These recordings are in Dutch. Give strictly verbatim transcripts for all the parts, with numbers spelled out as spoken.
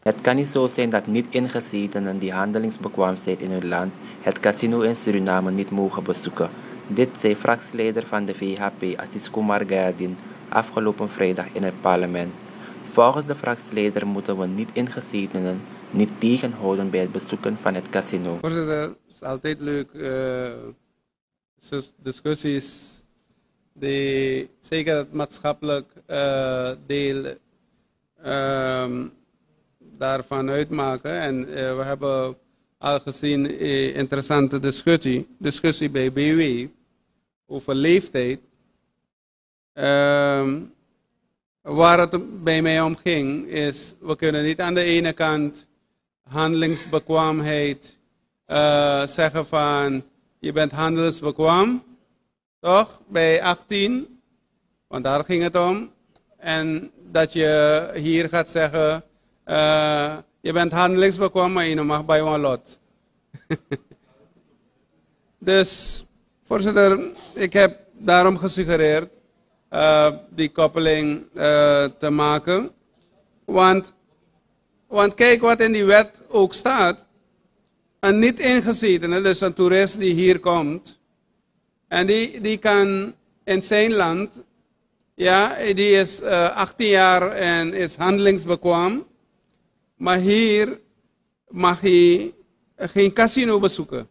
Het kan niet zo zijn dat niet-ingezetenen die handelingsbekwaam zijn in hun land het casino in Suriname niet mogen bezoeken. Dit zei fractieleider van de V H P, Assis Kumar Gayadin, afgelopen vrijdag in het parlement. Volgens de fractieleider moeten we niet-ingezetenen niet tegenhouden bij het bezoeken van het casino. Voorzitter, het is altijd leuk, uh, discussies die zeker het maatschappelijk uh, deel uh, daarvan uitmaken. En uh, we hebben al gezien een uh, interessante discussie, discussie bij B W over leeftijd. Uh, waar het bij mij om ging is, we kunnen niet aan de ene kant handelingsbekwaamheid uh, zeggen van je bent handelsbekwaam, toch? Bij achttien, want daar ging het om. En dat je hier gaat zeggen, uh, je bent handelingsbekwaam, maar je mag bij een lot. Dus, voorzitter, ik heb daarom gesuggereerd uh, die koppeling uh, te maken. Want Want kijk wat in die wet ook staat. Een niet-ingezetene, dus een toerist die hier komt. En die, die kan in zijn land, ja, die is uh, achttien jaar en is handelingsbekwaam. Maar hier mag hij geen casino bezoeken.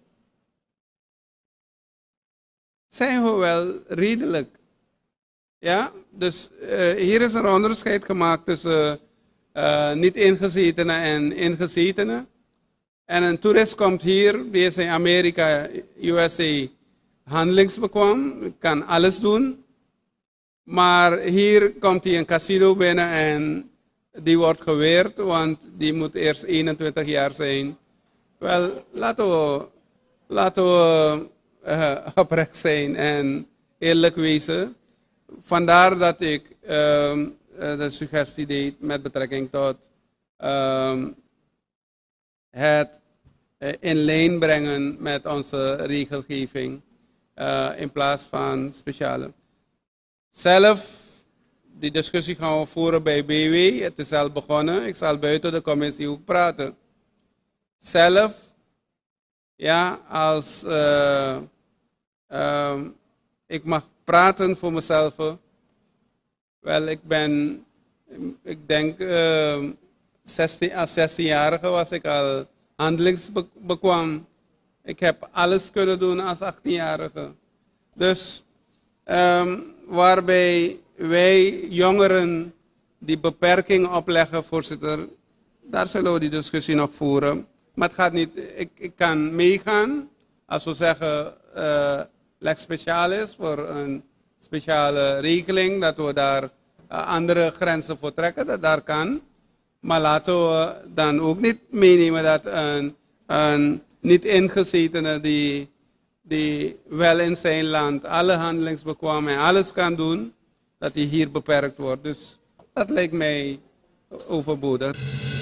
Zijn we wel redelijk? Ja, dus uh, hier is een onderscheid gemaakt tussen Uh, niet ingezetenen en ingezetenen. En een toerist komt hier, die is in Amerika, U S A, handelingsbekwaam, kan alles doen. Maar hier komt hij een casino binnen en die wordt geweerd, want die moet eerst eenentwintig jaar zijn. Wel, laten we, laten we uh, oprecht zijn en eerlijk wezen. Vandaar dat ik Uh, de suggestie deed met betrekking tot um, het uh, in lijn brengen met onze regelgeving uh, in plaats van speciale. Zelf, die discussie gaan we voeren bij B W, het is al begonnen, ik zal buiten de commissie ook praten. Zelf, ja, als uh, uh, ik mag praten voor mezelf. Wel, ik ben, ik denk, uh, zestien, als zestienjarige was ik al handelingsbekwaam. Ik heb alles kunnen doen als achttienjarige. Dus, um, waarbij wij jongeren die beperking opleggen, voorzitter, daar zullen we die discussie nog voeren. Maar het gaat niet, ik, ik kan meegaan als we zeggen, uh, lex specialis voor een speciale regeling, dat we daar uh, andere grenzen voor trekken, dat daar kan. Maar laten we dan ook niet meenemen dat een, een niet-ingezetene die, die wel in zijn land alle handelingsbekwaam en alles kan doen, dat hij hier beperkt wordt. Dus dat lijkt mij overbodig.